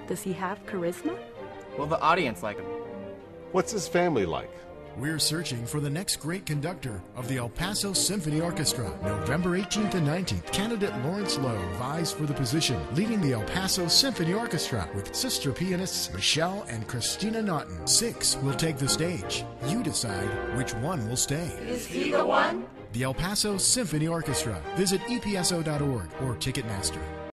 Does he have charisma? Will the audience like him? What's his family like? We're searching for the next great conductor of the El Paso Symphony Orchestra. November 18th and 19th, candidate Lawrence Lowe vies for the position, leading the El Paso Symphony Orchestra with sister pianists Michelle and Christina Naughton. 6 will take the stage. You decide which one will stay. Is he the one? The El Paso Symphony Orchestra. Visit epso.org or Ticketmaster.